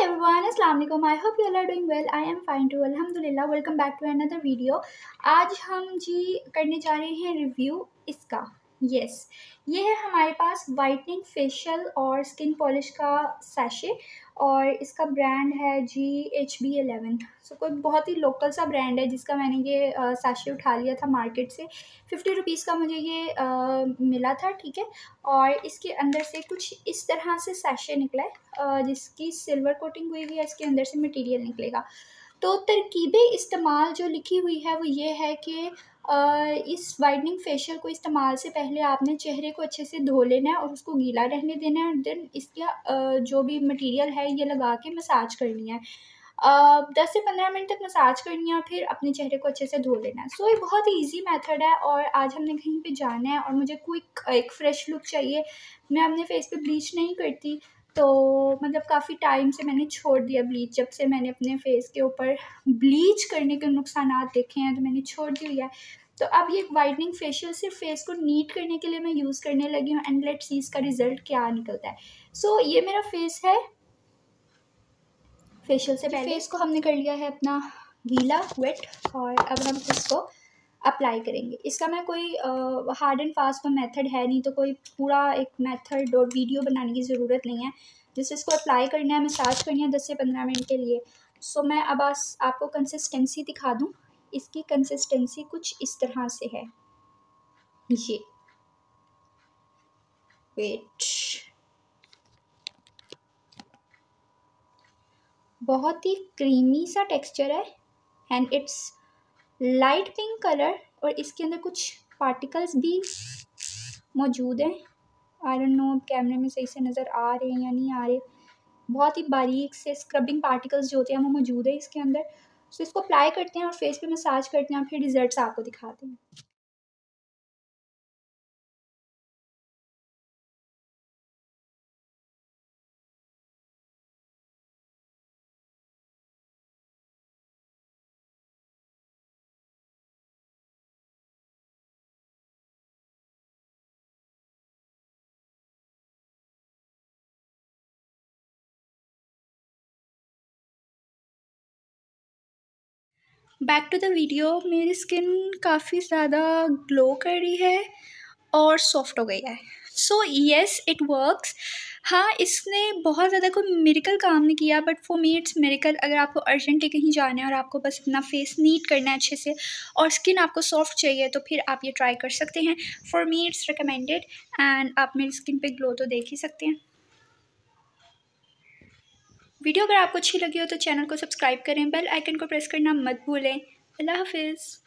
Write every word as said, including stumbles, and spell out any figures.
Everyone, अस्सलाम वालेकुम। I hope you all are doing well. I am fine too, अल्हम्दुलिल्लाह। Welcome back to another video. आज हम जी करने जा रहे हैं रिव्यू इसका। Yes yes. ये है हमारे पास वाइटनिंग फेशियल और स्किन पॉलिश का सैशे और इसका ब्रांड है G H B eleven. So कोई बहुत ही लोकल सा ब्रांड है जिसका मैंने ये सैशे उठा लिया था मार्केट से। फिफ्टी रुपीज़ का मुझे ये आ, मिला था, ठीक है। और इसके अंदर से कुछ इस तरह से सैशे निकला है जिसकी सिल्वर कोटिंग हुई हुई है। इसके अंदर से मटेरियल निकलेगा। तो तरकीबे इस्तेमाल जो लिखी हुई है वो ये है कि इस वाइटनिंग फेशियल को इस्तेमाल से पहले आपने चेहरे को अच्छे से धो लेना है और उसको गीला रहने देना है। और देन इसका जो भी मटेरियल है ये लगा के मसाज करनी है। दस से पंद्रह मिनट तक मसाज करनी है, फिर अपने चेहरे को अच्छे से धो लेना है। सो so, ये बहुत ही ईजी मेथड है। और आज हमने कहीं पे जाना है और मुझे क्विक एक फ़्रेश लुक चाहिए। मैं अपने फेस पे ब्लीच नहीं करती, तो मतलब काफ़ी टाइम से मैंने छोड़ दिया ब्लीच। जब से मैंने अपने फेस के ऊपर ब्लीच करने के नुकसानात देखे हैं तो मैंने छोड़ दी हुई है। तो अब ये वाइटनिंग फेशियल सिर्फ फेस को नीट करने के लिए मैं यूज़ करने लगी हूँ। एंड लेट्स सी इसका रिज़ल्ट क्या निकलता है। सो so, ये मेरा फेस है। फेशियल से पहले फेस को हमने कर लिया है अपना गीला, वेट, और अब हम इसको अप्लाई करेंगे। इसका मैं कोई हार्ड एंड फास्ट मेथड है नहीं, तो कोई पूरा एक मेथड और वीडियो बनाने की ज़रूरत नहीं है। जिससे इसको अप्लाई करना है, मसाज करनी है दस से पंद्रह मिनट के लिए। सो so, मैं अब आज आपको कंसिस्टेंसी दिखा दूँ। इसकी कंसिस्टेंसी कुछ इस तरह से है। ये वेट बहुत ही क्रीमी सा टेक्सचर है and it's light pink colour. और इसके अंदर कुछ पार्टिकल्स भी मौजूद हैं। आई डोंट नो कैमरे में सही से नज़र आ रहे हैं या नहीं आ रहे। बहुत ही बारीक से स्क्रबिंग पार्टिकल्स जो होते हैं वो मौजूद है इसके अंदर। सो so, इसको अप्लाई करते हैं और फेस पे मसाज करते हैं और फिर रिजल्ट्स आपको दिखाते हैं। Back to the video. मेरी स्किन काफ़ी ज़्यादा ग्लो कर रही है और सॉफ्ट हो गई है। So yes, it works. हाँ, इसने बहुत ज़्यादा कोई मिरेकल काम नहीं किया, but for me it's miracle. अगर आपको अर्जेंटली कहीं जाना है और आपको बस अपना फेस नीट करना है अच्छे से और स्किन आपको सॉफ्ट चाहिए, तो फिर आप ये ट्राई कर सकते हैं। For me it's recommended and आप मेरी स्किन पे ग्लो तो देख ही सकते हैं। वीडियो अगर आपको अच्छी लगी हो तो चैनल को सब्सक्राइब करें, बेल आइकन को प्रेस करना मत भूलें। अल्लाह हाफिज़।